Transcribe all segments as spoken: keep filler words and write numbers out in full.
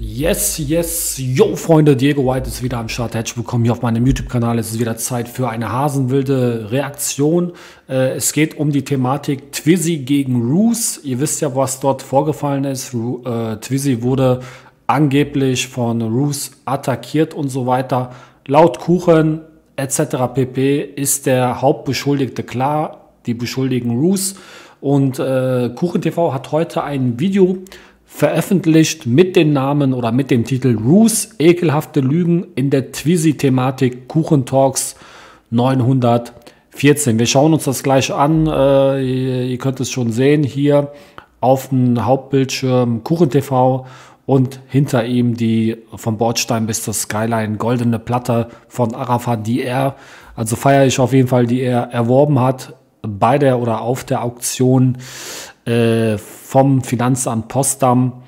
Yes, yes, yo Freunde, Diego White ist wieder am Start. Herzlich willkommen hier auf meinem YouTube-Kanal. Es ist wieder Zeit für eine hasenwilde Reaktion. Äh, es geht um die Thematik Twizzy gegen Roos. Ihr wisst ja, was dort vorgefallen ist. Ru äh, Twizzy wurde angeblich von Roos attackiert und so weiter. Laut Kuchen et cetera pp. Ist der Hauptbeschuldigte klar. Die beschuldigen Roos. Und äh, Kuchen T V hat heute ein Video veröffentlicht mit den Namen oder mit dem Titel Roos, ekelhafte Lügen in der Twizzy-Thematik Kuchen Talks neunhundertvierzehn. Wir schauen uns das gleich an. Äh, ihr, ihr könnt es schon sehen hier auf dem Hauptbildschirm Kuchen T V und hinter ihm die vom Bordstein bis zur Skyline goldene Platte von Arafat, die er, also feiere ich auf jeden Fall, die er erworben hat bei der oder auf der Auktion äh, vom Finanzamt Potsdam.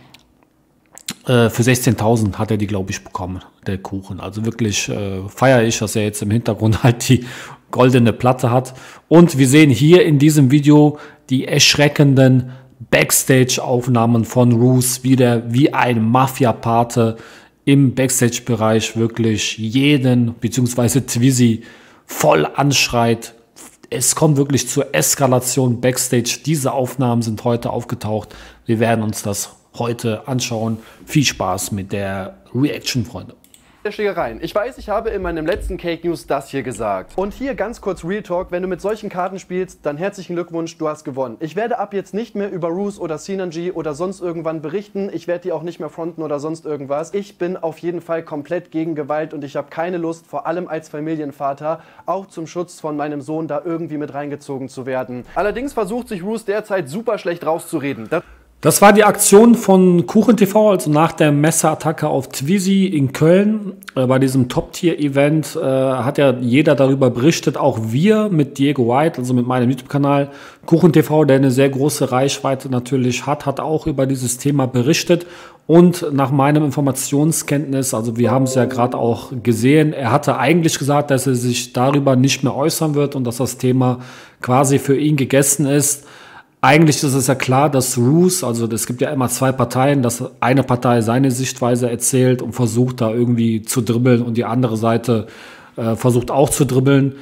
Äh, für sechzehntausend hat er die, glaube ich, bekommen, der Kuchen. Also wirklich äh, feiere ich, dass er jetzt im Hintergrund halt die goldene Platte hat. Und wir sehen hier in diesem Video die erschreckenden Backstage-Aufnahmen von Roos, wie, der, wie ein Mafia-Pate im Backstage-Bereich wirklich jeden, beziehungsweise Twizzy voll anschreit. Es kommt wirklich zur Eskalation Backstage. Diese Aufnahmen sind heute aufgetaucht. Wir werden uns das heute anschauen. Viel Spaß mit der Reaction, Freunde. Der Schlägereien. Ich weiß, ich habe in meinem letzten Cake News das hier gesagt. Und hier ganz kurz Real Talk, wenn du mit solchen Karten spielst, dann herzlichen Glückwunsch, du hast gewonnen. Ich werde ab jetzt nicht mehr über Roos oder Sinanji oder sonst irgendwann berichten. Ich werde die auch nicht mehr fronten oder sonst irgendwas. Ich bin auf jeden Fall komplett gegen Gewalt und ich habe keine Lust, vor allem als Familienvater, auch zum Schutz von meinem Sohn da irgendwie mit reingezogen zu werden. Allerdings versucht sich Roos derzeit super schlecht rauszureden. Das Das war die Aktion von Kuchen T V, also nach der Messerattacke auf Twizzy in Köln. Äh, bei diesem Top-Tier-Event äh, hat ja jeder darüber berichtet, auch wir mit Diego White, also mit meinem YouTube-Kanal. Kuchen T V, der eine sehr große Reichweite natürlich hat, hat auch über dieses Thema berichtet. Und nach meinem Informationskenntnis, also wir haben es ja gerade auch gesehen, er hatte eigentlich gesagt, dass er sich darüber nicht mehr äußern wird und dass das Thema quasi für ihn gegessen ist. Eigentlich ist es ja klar, dass Roos, also es gibt ja immer zwei Parteien, dass eine Partei seine Sichtweise erzählt und versucht da irgendwie zu dribbeln und die andere Seite äh, versucht auch zu dribbeln.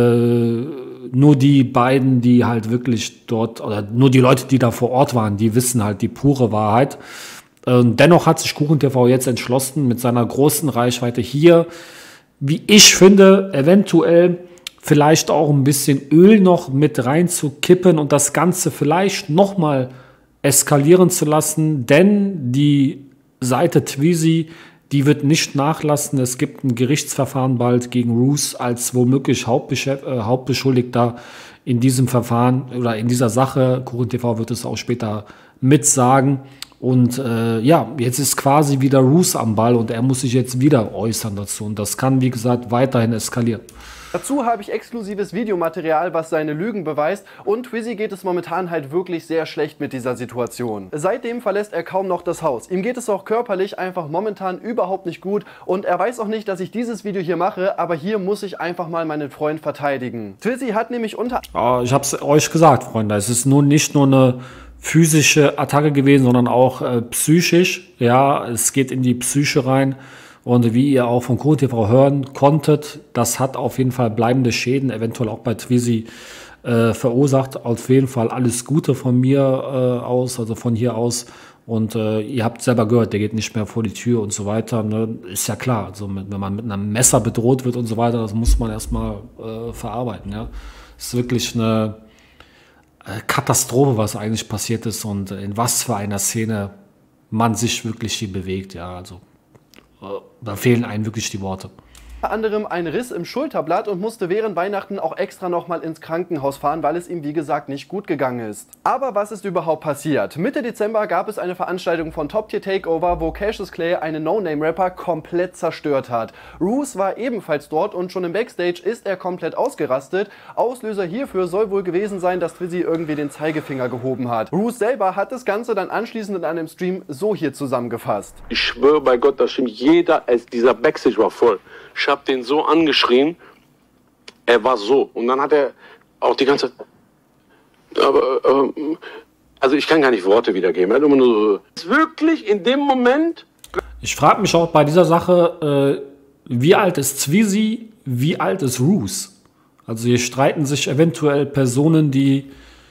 Äh, nur die beiden, die halt wirklich dort, oder nur die Leute, die da vor Ort waren, die wissen halt die pure Wahrheit. Äh, dennoch hat sich Kuchen T V jetzt entschlossen, mit seiner großen Reichweite hier, wie ich finde, eventuell vielleicht auch ein bisschen Öl noch mit reinzukippen und das Ganze vielleicht nochmal eskalieren zu lassen, denn die Seite Twizzy, die wird nicht nachlassen. Es gibt ein Gerichtsverfahren bald gegen Roos als womöglich Hauptbeschäft äh, Hauptbeschuldigter in diesem Verfahren oder in dieser Sache. Kuchen T V wird es auch später mitsagen. Und äh, ja, jetzt ist quasi wieder Roos am Ball und er muss sich jetzt wieder äußern dazu. Und das kann, wie gesagt, weiterhin eskalieren. Dazu habe ich exklusives Videomaterial, was seine Lügen beweist, und Twizzy geht es momentan halt wirklich sehr schlecht mit dieser Situation. Seitdem verlässt er kaum noch das Haus. Ihm geht es auch körperlich einfach momentan überhaupt nicht gut und er weiß auch nicht, dass ich dieses Video hier mache, aber hier muss ich einfach mal meinen Freund verteidigen. Twizzy hat nämlich unter... Oh, ich habe es euch gesagt, Freunde, es ist nun nicht nur eine physische Attacke gewesen, sondern auch äh, psychisch. Ja, es geht in die Psyche rein. Und wie ihr auch von Kuchen T V hören konntet, das hat auf jeden Fall bleibende Schäden, eventuell auch bei Twizzy äh, verursacht. Auf jeden Fall alles Gute von mir äh, aus, also von hier aus. Und äh, ihr habt selber gehört, der geht nicht mehr vor die Tür und so weiter. Ne? Ist ja klar, also mit, wenn man mit einem Messer bedroht wird und so weiter, das muss man erstmal äh, verarbeiten. Ja? Das ist wirklich eine äh, Katastrophe, was eigentlich passiert ist und in was für einer Szene man sich wirklich hier bewegt. Ja, also da fehlen einem wirklich die Worte. Unter anderem ein Riss im Schulterblatt und musste während Weihnachten auch extra nochmal ins Krankenhaus fahren, weil es ihm wie gesagt nicht gut gegangen ist. Aber was ist überhaupt passiert? Mitte Dezember gab es eine Veranstaltung von Top Tier Takeover, wo Cassius Clay einen No-Name-Rapper komplett zerstört hat. Roos war ebenfalls dort und schon im Backstage ist er komplett ausgerastet. Auslöser hierfür soll wohl gewesen sein, dass Twizzy irgendwie den Zeigefinger gehoben hat. Roos selber hat das Ganze dann anschließend in einem Stream so hier zusammengefasst. Ich schwöre bei Gott, dass jeder, dieser Backstage war voll. Ich hab den so angeschrien, er war so. Und dann hat er auch die ganze Zeit, aber, äh, also ich kann gar nicht Worte wiedergeben. Er hat immer nur so, wirklich in dem Moment Ich frage mich auch bei dieser Sache, äh, wie alt ist Twizy, wie alt ist Roos? Also hier streiten sich eventuell Personen, die,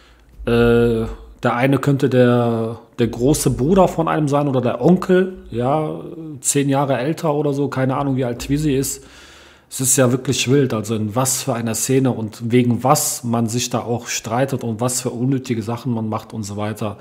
äh, der eine könnte der, der große Bruder von einem sein oder der Onkel, ja, zehn Jahre älter oder so, keine Ahnung, wie alt Twizy ist. Es ist ja wirklich wild, also in was für einer Szene und wegen was man sich da auch streitet und was für unnötige Sachen man macht und so weiter.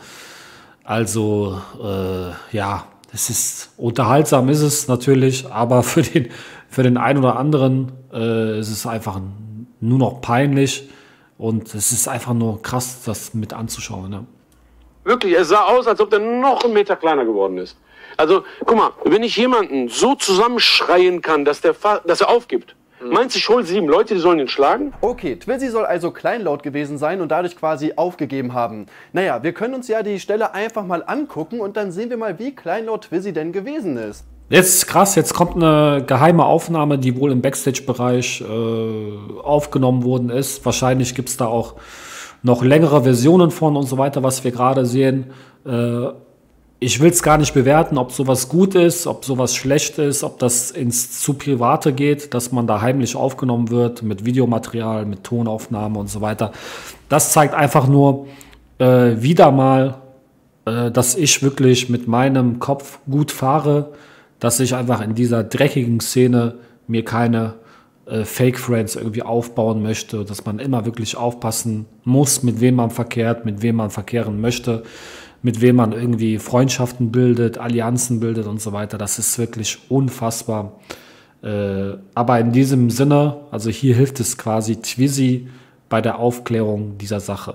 Also, äh, ja, es ist unterhaltsam, ist es natürlich, aber für den, für den einen oder anderen äh, ist es einfach nur noch peinlich und es ist einfach nur krass, das mit anzuschauen. Ne? Wirklich, es sah aus, als ob der noch einen Meter kleiner geworden ist. Also, guck mal, wenn ich jemanden so zusammenschreien kann, dass, der, dass er aufgibt, mhm. meinst du, ich hole sieben Leute, die sollen ihn schlagen? Okay, Twizy soll also kleinlaut gewesen sein und dadurch quasi aufgegeben haben. Naja, wir können uns ja die Stelle einfach mal angucken und dann sehen wir mal, wie kleinlaut Twizy denn gewesen ist. Jetzt ist krass, jetzt kommt eine geheime Aufnahme, die wohl im Backstage-Bereich äh, aufgenommen worden ist. Wahrscheinlich gibt es da auch noch längere Versionen von und so weiter, was wir gerade sehen. Äh, Ich will es gar nicht bewerten, ob sowas gut ist, ob sowas schlecht ist, ob das ins zu Private geht, dass man da heimlich aufgenommen wird mit Videomaterial, mit Tonaufnahme und so weiter. Das zeigt einfach nur äh, wieder mal, äh, dass ich wirklich mit meinem Kopf gut fahre, dass ich einfach in dieser dreckigen Szene mir keine äh, Fake-Friends irgendwie aufbauen möchte, dass man immer wirklich aufpassen muss, mit wem man verkehrt, mit wem man verkehren möchte, mit wem man irgendwie Freundschaften bildet, Allianzen bildet und so weiter. Das ist wirklich unfassbar. Äh, aber in diesem Sinne, also hier hilft es quasi Twizy bei der Aufklärung dieser Sache.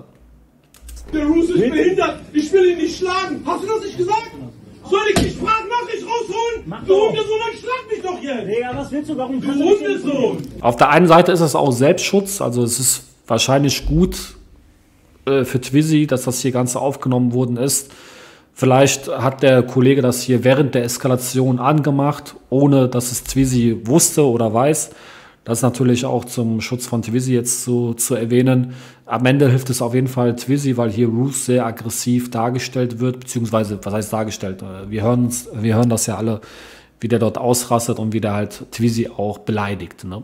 Der Roos ist behindert, ich will ihn nicht schlagen. Hast du das nicht gesagt? Soll ich die Sprachnachricht rausholen? Mach du doch. Hundesohn, dann schlag mich doch jetzt. Digga, was willst du? Warum Du kannst du nicht den- Hundesohn. Auf der einen Seite ist es auch Selbstschutz, also es ist wahrscheinlich gut äh, für Twizy, dass das hier Ganze aufgenommen worden ist. Vielleicht hat der Kollege das hier während der Eskalation angemacht, ohne dass es Twizy wusste oder weiß. Das ist natürlich auch zum Schutz von Twizy jetzt so zu erwähnen. Am Ende hilft es auf jeden Fall Twizy, weil hier Roos sehr aggressiv dargestellt wird, beziehungsweise, was heißt dargestellt? Wir hören, wir hören das ja alle, wie der dort ausrastet und wie der halt Twizy auch beleidigt, ne?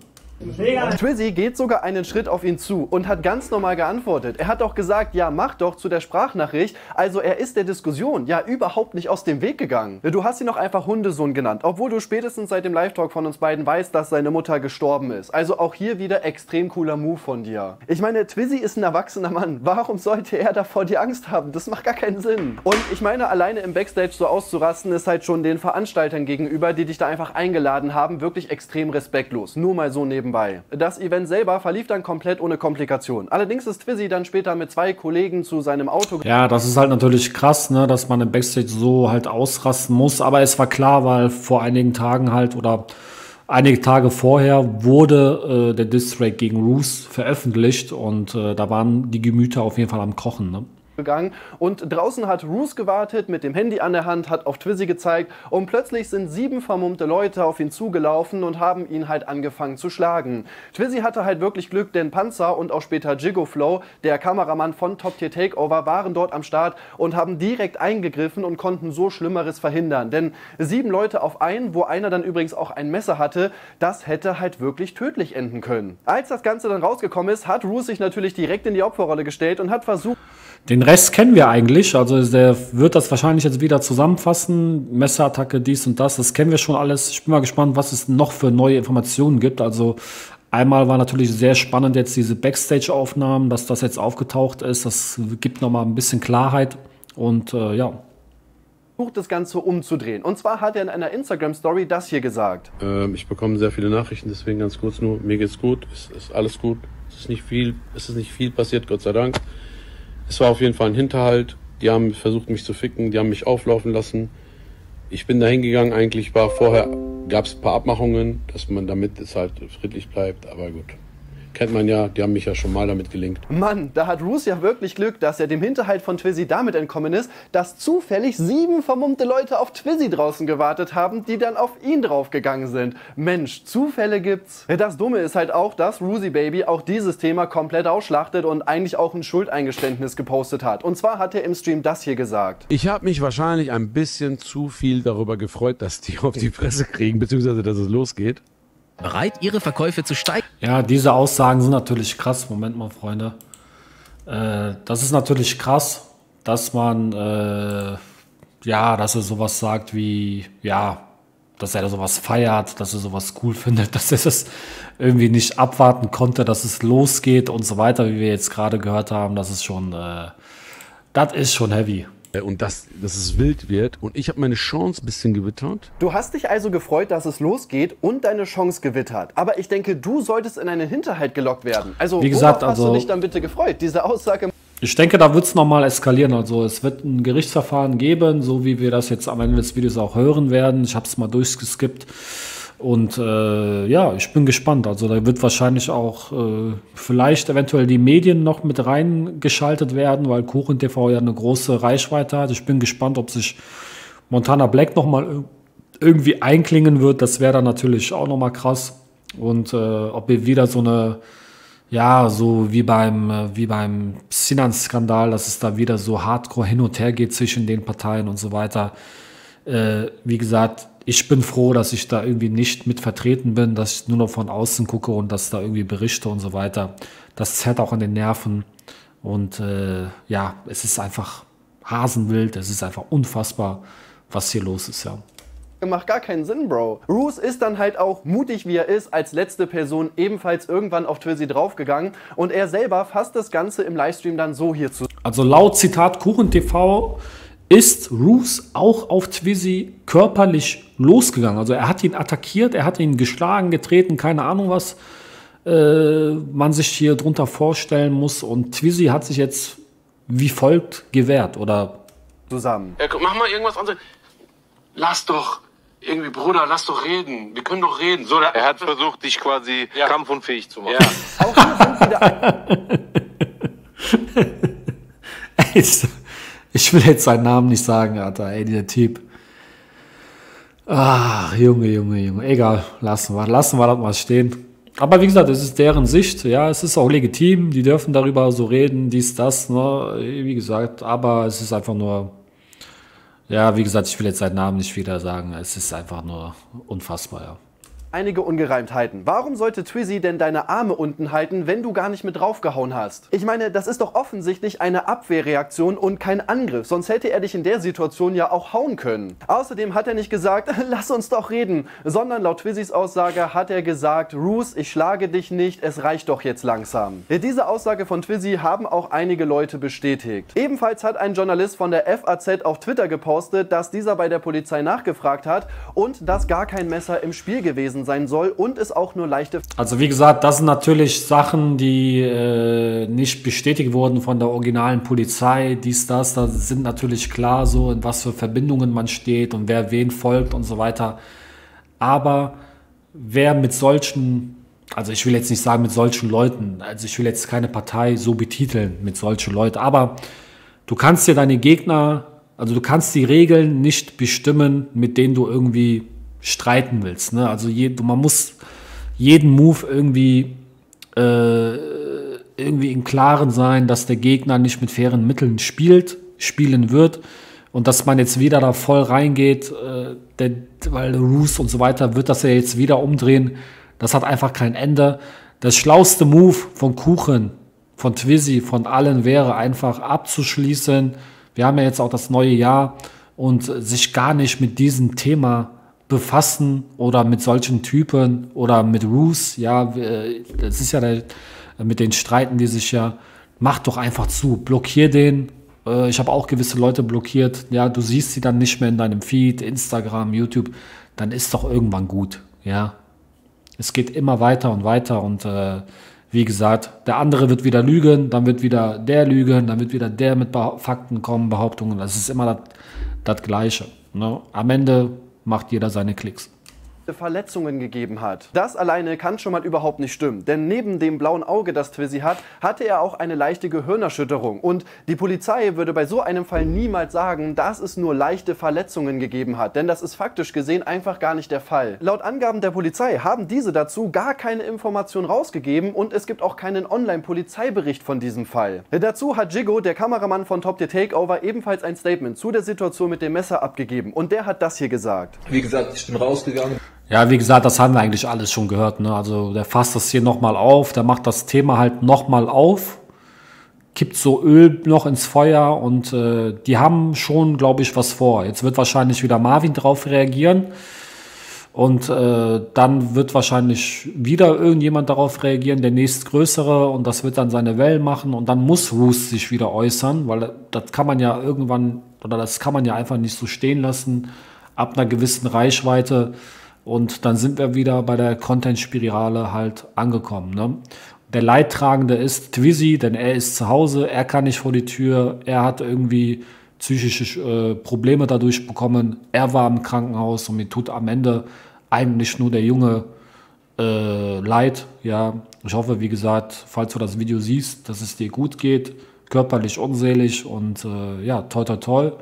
Twizy geht sogar einen Schritt auf ihn zu und hat ganz normal geantwortet. Er hat doch gesagt, ja, mach doch zu der Sprachnachricht. Also er ist der Diskussion ja überhaupt nicht aus dem Weg gegangen. Du hast ihn noch einfach Hundesohn genannt, obwohl du spätestens seit dem Live-Talk von uns beiden weißt, dass seine Mutter gestorben ist. Also auch hier wieder extrem cooler Move von dir. Ich meine, Twizy ist ein erwachsener Mann. Warum sollte er davor die Angst haben? Das macht gar keinen Sinn. Und ich meine, alleine im Backstage so auszurasten, ist halt schon den Veranstaltern gegenüber, die dich da einfach eingeladen haben, wirklich extrem respektlos. Nur mal so nebenbei. Das Event selber verlief dann komplett ohne Komplikation. Allerdings ist Twizy dann später mit zwei Kollegen zu seinem Auto... Ja, das ist halt natürlich krass, ne, dass man im Backstage so halt ausrasten muss. Aber es war klar, weil vor einigen Tagen halt oder einige Tage vorher wurde äh, der Diss-Track gegen Roos veröffentlicht und äh, da waren die Gemüter auf jeden Fall am Kochen, ne? gegangen und draußen hat Roos gewartet mit dem Handy an der Hand, hat auf Twizy gezeigt und plötzlich sind sieben vermummte Leute auf ihn zugelaufen und haben ihn halt angefangen zu schlagen. Twizy hatte halt wirklich Glück, denn Panzer und auch später Jiggo Flow, der Kameramann von Top Tier Takeover, waren dort am Start und haben direkt eingegriffen und konnten so Schlimmeres verhindern. Denn sieben Leute auf einen, wo einer dann übrigens auch ein Messer hatte, das hätte halt wirklich tödlich enden können. Als das Ganze dann rausgekommen ist, hat Roos sich natürlich direkt in die Opferrolle gestellt und hat versucht... Den Rest kennen wir eigentlich, also der wird das wahrscheinlich jetzt wieder zusammenfassen, Messerattacke, dies und das, das kennen wir schon alles. Ich bin mal gespannt, was es noch für neue Informationen gibt. Also einmal war natürlich sehr spannend jetzt diese Backstage-Aufnahmen, dass das jetzt aufgetaucht ist, das gibt nochmal ein bisschen Klarheit und äh, ja. das Ganze umzudrehen. Und zwar hat er in einer Instagram-Story das hier gesagt. Ähm, ich bekomme sehr viele Nachrichten, deswegen ganz kurz nur, mir geht's gut, es ist alles gut, es ist nicht viel, es ist nicht viel passiert, Gott sei Dank. Es war auf jeden Fall ein Hinterhalt, die haben versucht mich zu ficken, die haben mich auflaufen lassen. Ich bin da hingegangen, eigentlich war vorher, gab es ein paar Abmachungen, dass man damit es halt friedlich bleibt, aber gut. kennt man ja, die haben mich ja schon mal damit gelinkt. Mann, da hat Roos ja wirklich Glück, dass er dem Hinterhalt von Twizzy damit entkommen ist, dass zufällig sieben vermummte Leute auf Twizzy draußen gewartet haben, die dann auf ihn draufgegangen sind. Mensch, Zufälle gibt's. Das Dumme ist halt auch, dass Roosy Baby auch dieses Thema komplett ausschlachtet und eigentlich auch ein Schuldeingeständnis gepostet hat. Und zwar hat er im Stream das hier gesagt. Ich habe mich wahrscheinlich ein bisschen zu viel darüber gefreut, dass die auf die Fresse kriegen, beziehungsweise dass es losgeht. Bereit, ihre Verkäufe zu steigern. Ja, diese Aussagen sind natürlich krass. Moment mal, Freunde. Äh, das ist natürlich krass, dass man, äh, ja, dass er sowas sagt wie, ja, dass er sowas feiert, dass er sowas cool findet, dass er das irgendwie nicht abwarten konnte, dass es losgeht und so weiter, wie wir jetzt gerade gehört haben. Das ist schon, äh, das ist schon heavy. Und dass, dass es wild wird. Und ich habe meine Chance ein bisschen gewittert. Du hast dich also gefreut, dass es losgeht und deine Chance gewittert. Aber ich denke, du solltest in einen Hinterhalt gelockt werden. Also, wie gesagt, worauf hast also, du dich dann bitte gefreut? Diese Aussage... Ich denke, da wird es nochmal eskalieren. Also es wird ein Gerichtsverfahren geben, so wie wir das jetzt am Ende des Videos auch hören werden. Ich habe es mal durchgeskippt. Und äh, ja, ich bin gespannt. Also da wird wahrscheinlich auch äh, vielleicht eventuell die Medien noch mit reingeschaltet werden, weil Kuchen T V ja eine große Reichweite hat. Ich bin gespannt, ob sich Montana Black nochmal irgendwie einklingen wird. Das wäre dann natürlich auch nochmal krass. Und äh, ob wir wieder so eine, ja, so wie beim, wie beim Sinan-Skandal, dass es da wieder so hardcore hin und her geht zwischen den Parteien und so weiter. Äh, wie gesagt, ich bin froh, dass ich da irgendwie nicht mit vertreten bin, dass ich nur noch von außen gucke und dass da irgendwie berichte und so weiter. Das zerrt auch an den Nerven. Und äh, ja, es ist einfach hasenwild, es ist einfach unfassbar, was hier los ist, ja. Macht gar keinen Sinn, Bro. Roos ist dann halt auch, mutig wie er ist, als letzte Person ebenfalls irgendwann auf Twizzy draufgegangen und er selber fasst das Ganze im Livestream dann so hier zu. Also laut Zitat Kuchen T V ist Roos auch auf Twizzy körperlich losgegangen. Also er hat ihn attackiert, er hat ihn geschlagen, getreten, keine Ahnung was äh, man sich hier drunter vorstellen muss. Und Twizzy hat sich jetzt wie folgt gewehrt, oder? Zusammen. Ja, mach mal irgendwas anderes. Lass doch, irgendwie, Bruder, lass doch reden. Wir können doch reden. So, er hat versucht, dich quasi ja. kampfunfähig zu machen. Ja. Auch hier sind wieder... Ich will jetzt seinen Namen nicht sagen, Alter, ey, dieser Typ. Ach, Junge, Junge, Junge. Egal, lassen wir, lassen wir das mal stehen. Aber wie gesagt, es ist deren Sicht, ja, es ist auch legitim, die dürfen darüber so reden, dies, das, ne, wie gesagt, aber es ist einfach nur, ja, wie gesagt, ich will jetzt seinen Namen nicht wieder sagen, es ist einfach nur unfassbar, ja. Einige Ungereimtheiten. Warum sollte Twizzy denn deine Arme unten halten, wenn du gar nicht mit draufgehauen hast? Ich meine, das ist doch offensichtlich eine Abwehrreaktion und kein Angriff, sonst hätte er dich in der Situation ja auch hauen können. Außerdem hat er nicht gesagt, lass uns doch reden, sondern laut Twizzys Aussage hat er gesagt, Roos, ich schlage dich nicht, es reicht doch jetzt langsam. Diese Aussage von Twizzy haben auch einige Leute bestätigt. Ebenfalls hat ein Journalist von der F A Z auf Twitter gepostet, dass dieser bei der Polizei nachgefragt hat und dass gar kein Messer im Spiel gewesen sein soll und es auch nur leichte... Also wie gesagt, das sind natürlich Sachen, die äh, nicht bestätigt wurden von der originalen Polizei, dies, das, da sind natürlich klar so, in was für Verbindungen man steht und wer wen folgt und so weiter. Aber wer mit solchen, also ich will jetzt nicht sagen mit solchen Leuten, also ich will jetzt keine Partei so betiteln mit solchen Leuten, aber du kannst dir deine Gegner, also du kannst die Regeln nicht bestimmen, mit denen du irgendwie streiten willst. Ne? Also je, man muss jeden Move irgendwie, äh, irgendwie im Klaren sein, dass der Gegner nicht mit fairen Mitteln spielt, spielen wird und dass man jetzt wieder da voll reingeht, äh, der, weil Roos und so weiter wird das ja jetzt wieder umdrehen. Das hat einfach kein Ende. Das schlauste Move von Kuchen, von Twizzy, von allen wäre einfach abzuschließen. Wir haben ja jetzt auch das neue Jahr und sich gar nicht mit diesem Thema befassen oder mit solchen Typen oder mit Roos, ja, das ist ja der, mit den Streiten, die sich ja, macht doch einfach zu, blockier den, ich habe auch gewisse Leute blockiert, ja, du siehst sie dann nicht mehr in deinem Feed, Instagram, YouTube, dann ist doch irgendwann gut, ja, es geht immer weiter und weiter und äh, wie gesagt, der andere wird wieder lügen, dann wird wieder der lügen, dann wird wieder der mit Fakten kommen, Behauptungen, das ist immer das Gleiche, ne? Am Ende macht jeder seine Klicks. Verletzungen gegeben hat. Das alleine kann schon mal überhaupt nicht stimmen, denn neben dem blauen Auge, das Twizzy hat, hatte er auch eine leichte Gehirnerschütterung und die Polizei würde bei so einem Fall niemals sagen, dass es nur leichte Verletzungen gegeben hat, denn das ist faktisch gesehen einfach gar nicht der Fall. Laut Angaben der Polizei haben diese dazu gar keine Information rausgegeben und es gibt auch keinen Online-Polizeibericht von diesem Fall. Dazu hat Jigo, der Kameramann von Top Tier Takeover, ebenfalls ein Statement zu der Situation mit dem Messer abgegeben und der hat das hier gesagt. Wie gesagt, ich bin rausgegangen. Ja, wie gesagt, das haben wir eigentlich alles schon gehört. Ne? Also der fasst das hier nochmal auf, der macht das Thema halt nochmal auf, kippt so Öl noch ins Feuer und äh, die haben schon, glaube ich, was vor. Jetzt wird wahrscheinlich wieder Marvin drauf reagieren und äh, dann wird wahrscheinlich wieder irgendjemand darauf reagieren, der nächstgrößere, und das wird dann seine Wellen machen und dann muss Roos sich wieder äußern, weil das kann man ja irgendwann, oder das kann man ja einfach nicht so stehen lassen, ab einer gewissen Reichweite. Und dann sind wir wieder bei der Content-Spirale halt angekommen. Ne? Der Leidtragende ist Twizzy, denn er ist zu Hause, er kann nicht vor die Tür, er hat irgendwie psychische äh, Probleme dadurch bekommen, er war im Krankenhaus und mir tut am Ende eigentlich nur der Junge äh, leid. Ja, ich hoffe, wie gesagt, falls du das Video siehst, dass es dir gut geht, körperlich und seelisch und äh, ja, toi toi toi.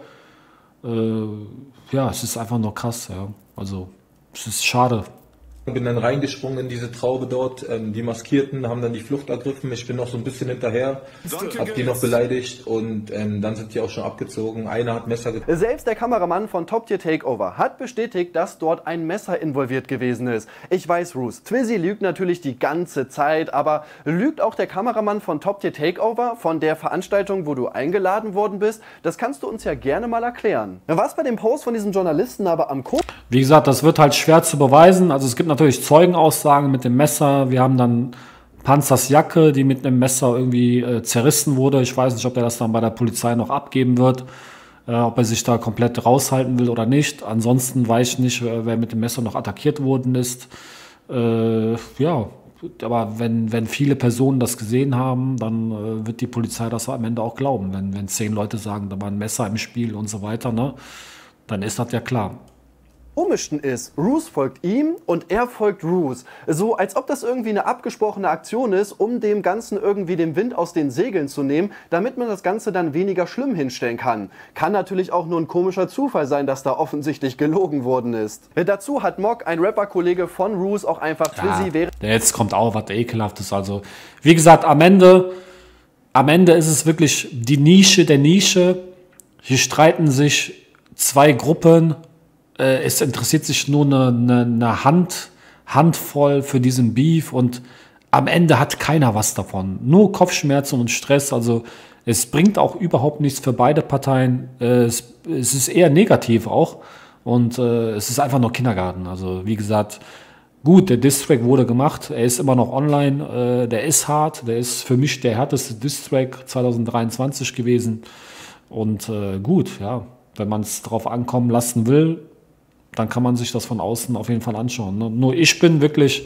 Äh, ja, es ist einfach nur krass, ja, also es ist schade. Ich bin dann reingesprungen in diese Traube dort, ähm, die Maskierten haben dann die Flucht ergriffen, ich bin noch so ein bisschen hinterher, hab die noch beleidigt und ähm, dann sind die auch schon abgezogen, einer hat Messer gezogen. Selbst der Kameramann von Top Tier Takeover hat bestätigt, dass dort ein Messer involviert gewesen ist. Ich weiß, Roos, Twizzy lügt natürlich die ganze Zeit, aber lügt auch der Kameramann von Top Tier Takeover von der Veranstaltung, wo du eingeladen worden bist? Das kannst du uns ja gerne mal erklären. Was bei dem Post von diesem Journalisten aber am Ko... Wie gesagt, das wird halt schwer zu beweisen, also es gibt natürlich Zeugenaussagen mit dem Messer. Wir haben dann Panzers Jacke, die mit einem Messer irgendwie äh, zerrissen wurde. Ich weiß nicht, ob er das dann bei der Polizei noch abgeben wird, äh, ob er sich da komplett raushalten will oder nicht. Ansonsten weiß ich nicht, wer mit dem Messer noch attackiert worden ist. Äh, ja, aber wenn, wenn viele Personen das gesehen haben, dann äh, wird die Polizei das am Ende auch glauben. Wenn, wenn zehn Leute sagen, da war ein Messer im Spiel und so weiter, ne, dann ist das ja klar. Komischsten ist, Roos folgt ihm und er folgt Roos. So als ob das irgendwie eine abgesprochene Aktion ist, um dem Ganzen irgendwie den Wind aus den Segeln zu nehmen, damit man das Ganze dann weniger schlimm hinstellen kann. Kann natürlich auch nur ein komischer Zufall sein, dass da offensichtlich gelogen worden ist. Dazu hat Mock, ein Rapper-Kollege von Roos, auch einfach Twizzy ja, wäre... Jetzt kommt auch was Ekelhaftes. Also, wie gesagt, am Ende, am Ende ist es wirklich die Nische der Nische. Hier streiten sich zwei Gruppen. Es interessiert sich nur eine, eine, eine Hand, Handvoll für diesen Beef und am Ende hat keiner was davon. Nur Kopfschmerzen und Stress. Also es bringt auch überhaupt nichts für beide Parteien. Es, es ist eher negativ auch und äh, es ist einfach nur Kindergarten. Also wie gesagt, gut, der Diss-Track wurde gemacht. Er ist immer noch online. Äh, der ist hart. Der ist für mich der härteste Diss-Track zwanzig dreiundzwanzig gewesen. Und äh, gut, ja, wenn man es drauf ankommen lassen will, dann kann man sich das von außen auf jeden Fall anschauen. Ne? Nur ich bin wirklich,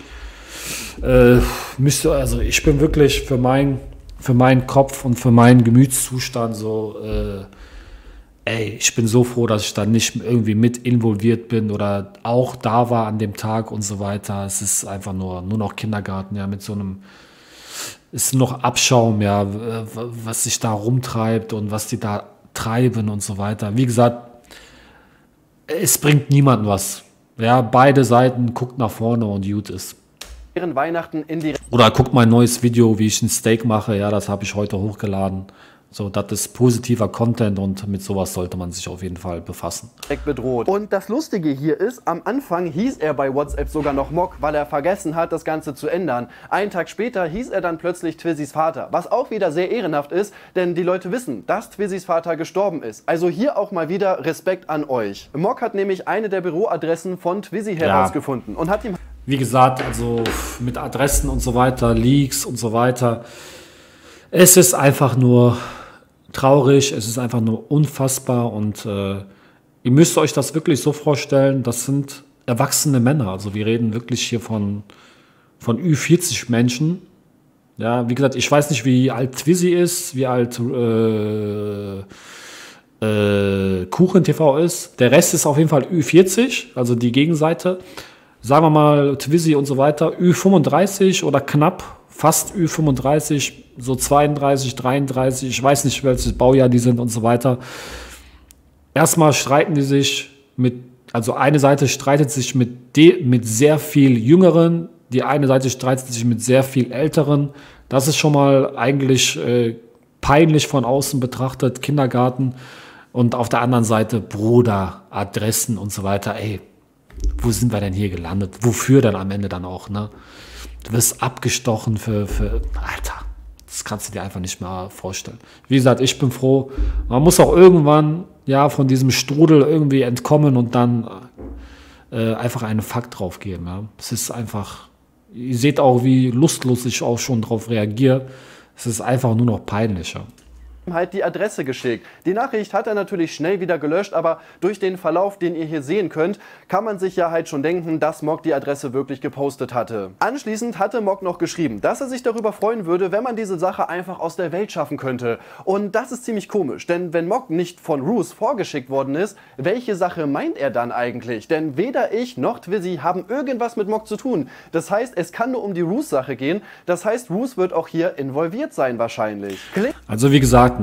äh, müsste, also ich bin wirklich für, mein, für meinen Kopf und für meinen Gemütszustand so, äh, ey, ich bin so froh, dass ich da nicht irgendwie mit involviert bin oder auch da war an dem Tag und so weiter. Es ist einfach nur, nur noch Kindergarten, ja, mit so einem, ist noch Abschaum, ja, was sich da rumtreibt und was die da treiben und so weiter. Wie gesagt, es bringt niemandem was. Ja, beide Seiten guckt nach vorne und gut ist. Während Weihnachten in die... Oder guckt mein neues Video, wie ich ein Steak mache. Ja, das habe ich heute hochgeladen. So, das ist positiver Content und mit sowas sollte man sich auf jeden Fall befassen. Bedroht. Und das Lustige hier ist, am Anfang hieß er bei WhatsApp sogar noch Mock, weil er vergessen hat, das Ganze zu ändern. Einen Tag später hieß er dann plötzlich Twizzys Vater, was auch wieder sehr ehrenhaft ist, denn die Leute wissen, dass Twizzys Vater gestorben ist. Also hier auch mal wieder Respekt an euch. Mock hat nämlich eine der Büroadressen von Twizzy herausgefunden und hat ihm... Wie gesagt, also mit Adressen und so weiter, Leaks und so weiter. Es ist einfach nur traurig, es ist einfach nur unfassbar und äh, ihr müsst euch das wirklich so vorstellen, das sind erwachsene Männer, also wir reden wirklich hier von, von Ü vierzig Menschen. Ja, wie gesagt, ich weiß nicht, wie alt Twizzy ist, wie alt äh, äh, Kuchen T V ist, der Rest ist auf jeden Fall Ü vierzig, also die Gegenseite. sagen wir mal, Twizy und so weiter, Ü fünfunddreißig oder knapp, fast Ü fünfunddreißig, so zweiunddreißig, dreiunddreißig, ich weiß nicht, welches Baujahr die sind und so weiter. Erstmal streiten die sich mit, also eine Seite streitet sich mit, de, mit sehr viel Jüngeren, die eine Seite streitet sich mit sehr viel Älteren. Das ist schon mal eigentlich äh, peinlich von außen betrachtet, Kindergarten. Und auf der anderen Seite Bruder, Adressen und so weiter. Ey, wo sind wir denn hier gelandet? Wofür dann am Ende dann auch, ne? Du wirst abgestochen für, für, Alter, das kannst du dir einfach nicht mehr vorstellen. Wie gesagt, ich bin froh. Man muss auch irgendwann, ja, von diesem Strudel irgendwie entkommen und dann äh, einfach einen Fakt drauf geben, ja. Es ist einfach, ihr seht auch, wie lustlos ich auch schon drauf reagiere. Es ist einfach nur noch peinlicher. Halt die Adresse geschickt. Die Nachricht hat er natürlich schnell wieder gelöscht, aber durch den Verlauf, den ihr hier sehen könnt, kann man sich ja halt schon denken, dass Mok die Adresse wirklich gepostet hatte. Anschließend hatte Mok noch geschrieben, dass er sich darüber freuen würde, wenn man diese Sache einfach aus der Welt schaffen könnte. Und das ist ziemlich komisch, denn wenn Mok nicht von Roos vorgeschickt worden ist, welche Sache meint er dann eigentlich? Denn weder ich noch Twizy haben irgendwas mit Mok zu tun. Das heißt, es kann nur um die Roos-Sache gehen. Das heißt, Roos wird auch hier involviert sein wahrscheinlich. Klick Also wie gesagt,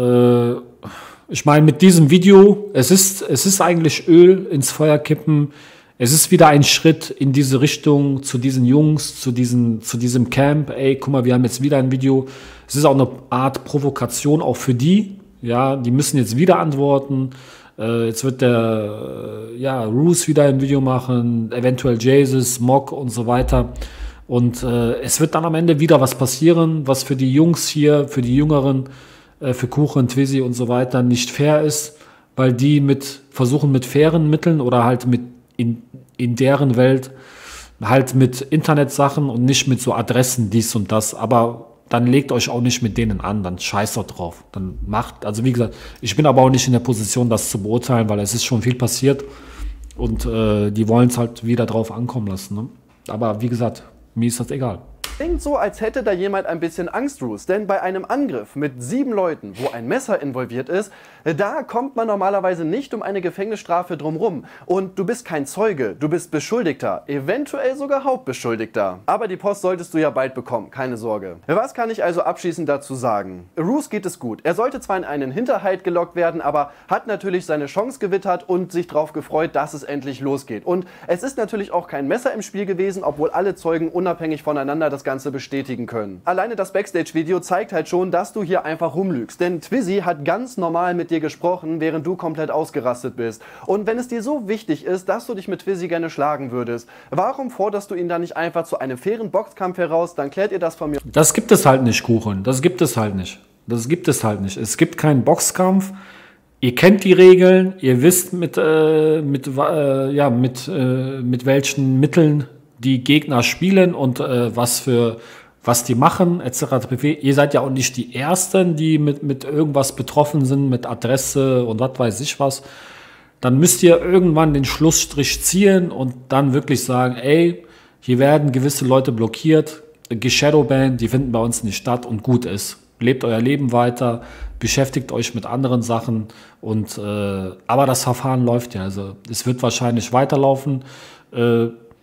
Ne, äh, ich meine, mit diesem Video, es ist, es ist eigentlich Öl ins Feuer kippen. Es ist wieder ein Schritt in diese Richtung, zu diesen Jungs, zu, diesen, zu diesem Camp. Ey, guck mal, wir haben jetzt wieder ein Video. Es ist auch eine Art Provokation, auch für die. Ja, die müssen jetzt wieder antworten. Äh, jetzt wird der, äh, ja, Roos wieder ein Video machen, eventuell Jesus, Mok und so weiter. Und äh, es wird dann am Ende wieder was passieren, was für die Jungs hier, für die Jüngeren, äh, für Kuchen, Twizy und so weiter nicht fair ist, weil die mit versuchen mit fairen Mitteln oder halt mit in, in deren Welt halt mit Internetsachen und nicht mit so Adressen dies und das. Aber dann legt euch auch nicht mit denen an, dann scheißt doch drauf. Dann macht, also wie gesagt, ich bin aber auch nicht in der Position, das zu beurteilen, weil es ist schon viel passiert und äh, die wollen es halt wieder drauf ankommen lassen. Ne? Aber wie gesagt, mir ist das egal. Klingt so, als hätte da jemand ein bisschen Angst, Roos, denn bei einem Angriff mit sieben Leuten, wo ein Messer involviert ist, da kommt man normalerweise nicht um eine Gefängnisstrafe drumrum. Und du bist kein Zeuge, du bist Beschuldigter, eventuell sogar Hauptbeschuldigter. Aber die Post solltest du ja bald bekommen, keine Sorge. Was kann ich also abschließend dazu sagen? Roos geht es gut. Er sollte zwar in einen Hinterhalt gelockt werden, aber hat natürlich seine Chance gewittert und sich darauf gefreut, dass es endlich losgeht. Und es ist natürlich auch kein Messer im Spiel gewesen, obwohl alle Zeugen unabhängig voneinander das Ganze bestätigen können. Alleine das Backstage-Video zeigt halt schon, dass du hier einfach rumlügst. Denn Twizy hat ganz normal mit dir gesprochen, während du komplett ausgerastet bist. Und wenn es dir so wichtig ist, dass du dich mit Twizy gerne schlagen würdest, warum forderst du ihn dann nicht einfach zu einem fairen Boxkampf heraus? Dann klärt ihr das von mir. Das gibt es halt nicht, Kuchen. Das gibt es halt nicht. Das gibt es halt nicht. Es gibt keinen Boxkampf. Ihr kennt die Regeln. Ihr wisst mit, äh, mit, äh, ja, mit, äh, mit welchen Mitteln die Gegner spielen und äh, was für was die machen, et cetera pp. Ihr seid ja auch nicht die Ersten, die mit, mit irgendwas betroffen sind, mit Adresse und was weiß ich was. Dann müsst ihr irgendwann den Schlussstrich ziehen und dann wirklich sagen, ey, hier werden gewisse Leute blockiert, geshadowbanned, die finden bei uns nicht statt und gut ist. Lebt euer Leben weiter, beschäftigt euch mit anderen Sachen und äh, aber das Verfahren läuft ja, also es wird wahrscheinlich weiterlaufen. Äh,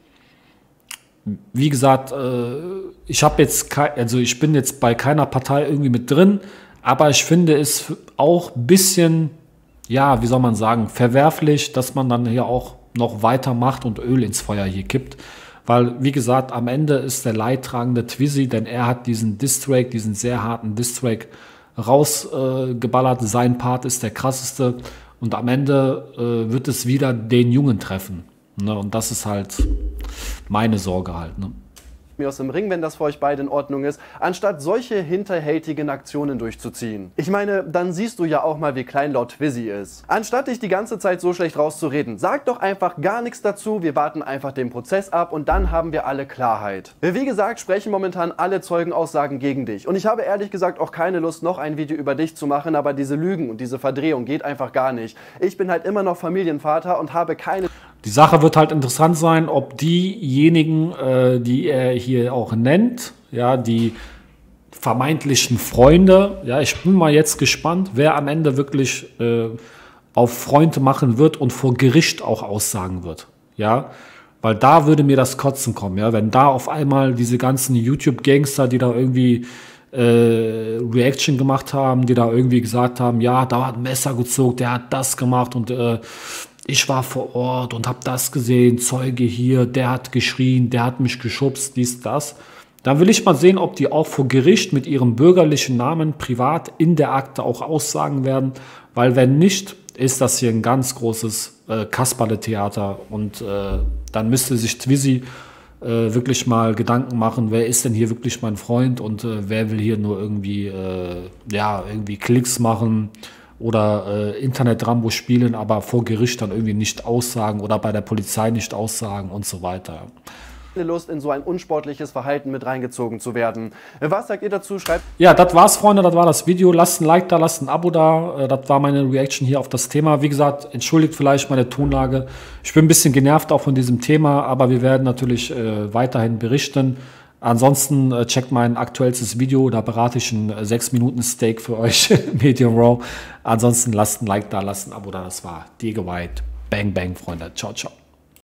Wie gesagt, ich habe jetzt, also ich bin jetzt bei keiner Partei irgendwie mit drin, aber ich finde es auch ein bisschen, ja, wie soll man sagen, verwerflich, dass man dann hier auch noch weitermacht und Öl ins Feuer hier kippt. Weil, wie gesagt, am Ende ist der leidtragende Twizy, denn er hat diesen Diss-Track, diesen sehr harten Diss-Track rausgeballert. Äh, Sein Part ist der krasseste und am Ende äh, wird es wieder den Jungen treffen. Ne, und das ist halt meine Sorge halt. Ne? Mir aus dem Ring, wenn das für euch beide in Ordnung ist, anstatt solche hinterhältigen Aktionen durchzuziehen. Ich meine, dann siehst du ja auch mal, wie kleinlaut Twizy ist. Anstatt dich die ganze Zeit so schlecht rauszureden, sag doch einfach gar nichts dazu, wir warten einfach den Prozess ab und dann haben wir alle Klarheit. Wie gesagt, sprechen momentan alle Zeugenaussagen gegen dich und ich habe ehrlich gesagt auch keine Lust, noch ein Video über dich zu machen, aber diese Lügen und diese Verdrehung geht einfach gar nicht. Ich bin halt immer noch Familienvater und habe keine... Die Sache wird halt interessant sein, ob diejenigen, äh, die er hier auch nennt, ja, die vermeintlichen Freunde, ja, ich bin mal jetzt gespannt, wer am Ende wirklich äh, auf Freunde machen wird und vor Gericht auch aussagen wird, ja, Weil da würde mir das Kotzen kommen, ja, wenn da auf einmal diese ganzen YouTube-Gangster, die da irgendwie äh, Reaction gemacht haben, die da irgendwie gesagt haben, ja, da hat ein Messer gezogen, der hat das gemacht und äh, ich war vor Ort und habe das gesehen, Zeuge hier, der hat geschrien, der hat mich geschubst, dies, das. Dann will ich mal sehen, ob die auch vor Gericht mit ihrem bürgerlichen Namen privat in der Akte auch aussagen werden, weil wenn nicht, ist das hier ein ganz großes äh, Kasperle-Theater und äh, dann müsste sich Twizy äh, wirklich mal Gedanken machen, wer ist denn hier wirklich mein Freund und äh, wer will hier nur irgendwie, äh, ja, irgendwie Klicks machen oder äh, Internet-Rambo spielen, aber vor Gericht dann irgendwie nicht aussagen oder bei der Polizei nicht aussagen und so weiter. Lust, in so ein unsportliches Verhalten mit reingezogen zu werden. Was sagt ihr dazu? Schreibt. Ja, das war's, Freunde, das war das Video. Lasst ein Like da, lasst ein Abo da. Das war meine Reaction hier auf das Thema. Wie gesagt, entschuldigt vielleicht meine Tonlage. Ich bin ein bisschen genervt auch von diesem Thema, aber wir werden natürlich äh, weiterhin berichten. Ansonsten äh, checkt mein aktuellstes Video, da berate ich ein sechs Minuten Steak für euch, Medium Raw. Ansonsten lasst ein Like da, lasst ein Abo da. Das war Diego White. Bang, bang, Freunde. Ciao, ciao.